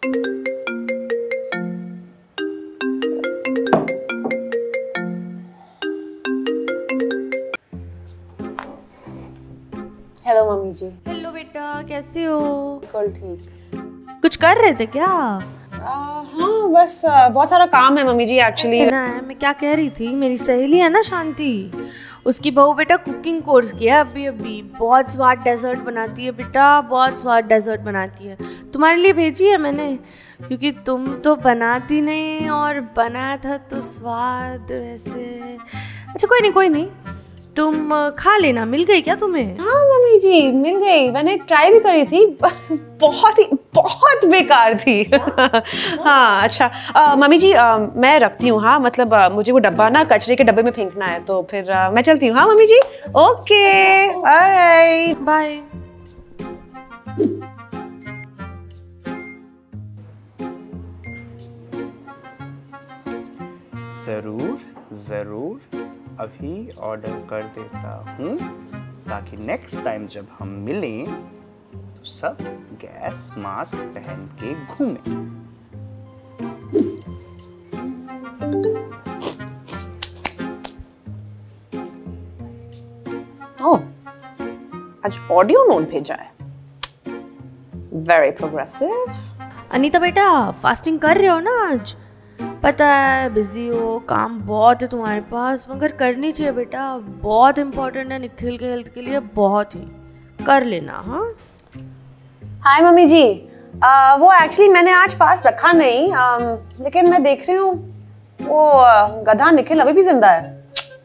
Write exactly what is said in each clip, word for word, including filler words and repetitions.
Hello mummy ji. Hello बेटा, कैसे हो? कल ठीक। कुछ कर रहे थे क्या? आ, हाँ बस आ, बहुत सारा काम है मम्मी जी एक्चुअली। ना मैं क्या कह रही थी, मेरी सहेली है ना शांति, उसकी बहू बेटा कुकिंग कोर्स किया अभी अभी। बहुत स्वाद डेजर्ट बनाती है बेटा, बहुत स्वाद डेजर्ट बनाती है। तुम्हारे लिए भेजी है मैंने, क्योंकि तुम तो बनाती नहीं और बनाया था तो स्वाद वैसे। अच्छा कोई नहीं कोई नहीं, तुम खा लेना। मिल गई क्या तुम्हें? हाँ मम्मी जी मिल गई, मैंने ट्राई भी करी थी, बहुत ही बहुत बेकार थी। हाँ अच्छा आ, मम्मी जी आ, मैं रखती हूँ। हाँ मतलब आ, मुझे वो डब्बा ना कचरे के डब्बे में फेंकना है, तो फिर आ, मैं चलती हूँ। हाँ mummy ji, okay alright bye. जरूर जरूर अभी ऑर्डर कर देता हूँ, ताकि नेक्स्ट टाइम जब हम मिलें तो सब गैस मास्क पहन के घूमें। ओह, आज ऑडियो नोट भेजा है, वेरी प्रोग्रेसिव। अनीता बेटा, फास्टिंग कर रहे हो ना आज? पता है बिजी हो, काम बहुत है तुम्हारे पास, मगर करनी चाहिए बेटा, बहुत इम्पोर्टेंट है निखिल के हेल्थ के लिए, बहुत ही। कर लेना। हाँ हाय मम्मी जी, आ, वो एक्चुअली मैंने आज फास्ट रखा नहीं, आ, लेकिन मैं देख रही हूँ वो आ, गधा निखिल अभी भी जिंदा है।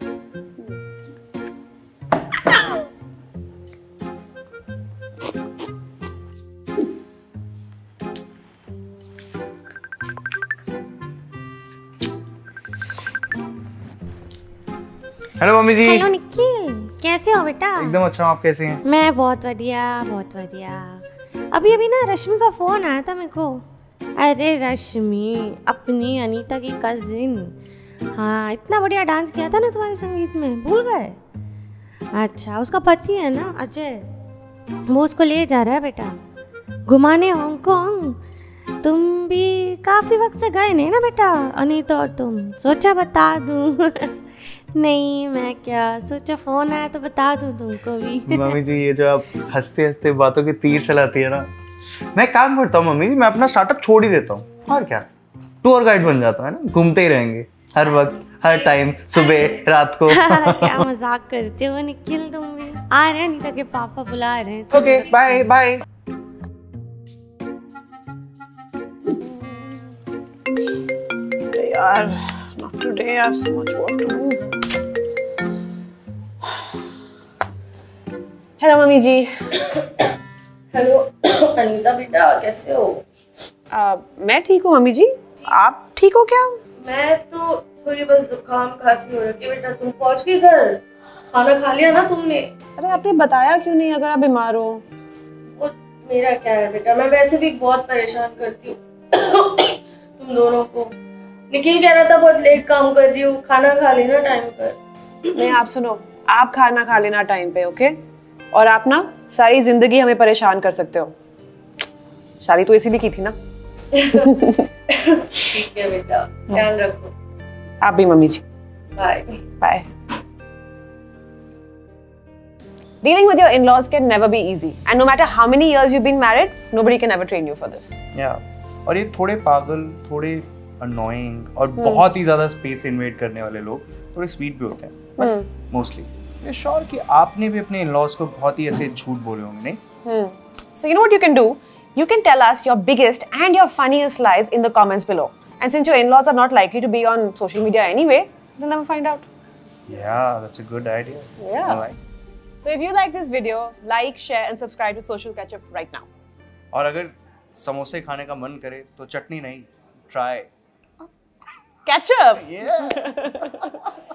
Hello mummy ji. Hello Nikhil, कैसे हो बेटा? एकदम अच्छा हूँ, आप कैसे हैं? मैं बहुत बढ़िया बहुत बढ़िया। अभी अभी ना रश्मि का फोन आया था मेरे को। अरे रश्मि अपनी अनीता की कजिन, हाँ इतना बढ़िया डांस किया था ना तुम्हारे संगीत में, भूल गए? अच्छा उसका पति है ना अजय, वो उसको ले जा रहा है बेटा घुमाने हांगकांग। तुम भी काफी वक्त से गए नहीं ना बेटा, अनीता और तुम, सोचा बता दूं। नहीं मैं क्या सोचा, फोन आया तो बता दूं तुमको भी। मम्मी जी ये जो आप हंसते हंसते बातों के तीर चलाती है ना, मैं काम करता हूँ मम्मी जी, मैं अपना स्टार्टअप छोड़ ही देता हूँ और क्या, टूर गाइड बन जाता है ना, घूमते ही रहेंगे हर वक्त हर टाइम, सुबह रात को। क्या मजाक करते हो निखिल, तुम भी। आ रहे हैं अनीता के पापा बुला रहे हैं। Okay bye bye. यार not today, I have so much work to do. Hello mummy ji. Hello Anita बेटा, कैसे हो? आ, मैं ठीक हूँ मम्मी जी, आप ठीक हो क्या? मैं तो थोड़ी बस जुकाम खांसी हो रखी है बेटा। तुम पहुंच गए घर? खाना खा लिया ना तुमने? अरे आपने बताया क्यों नहीं अगर आप बीमार हो? वो मेरा क्या है बेटा, मैं वैसे भी बहुत परेशान करती हूँ तुम दोनों को। निखिल कह रहा था बहुत लेट काम कर रही हूँ, खाना खा लेना टाइम पर। नहीं आप सुनो, आप खाना खा लेना टाइम पे, ओके? और आप ना सारी जिंदगी हमें परेशान कर सकते हो, शादी तो इसीलिए की थी ना। ठीक है बेटा, ध्यान रखो। आप भी mummy ji. Bye bye. Dealing with your in-laws can never be easy, and no matter how many years you've been married, nobody can ever train you for this. Yeah. और ये थोड़े पागल, थोड़े अनोइंग और बहुत ही ज्यादा स्पेस इन्वेड करने वाले लोग थोड़े स्वीट भी होते हैं, बट मोस्टली मैं श्योर कि आपने भी अपने इन-लॉज को बहुत ही ऐसे झूठ बोले होंगे, नहीं? Hmm. So you know what you can do? You can tell us your biggest and your funniest lies in the comments below. And since your in-laws are not likely to be on social media anyway, they'll never find out. Yeah, that's a good idea. Yeah. I like. So if you like this video, like, share and subscribe to Social Ketchup right now. और अगर समोसे खाने का मन करे तो चटनी नहीं, try Ketchup! Yeah.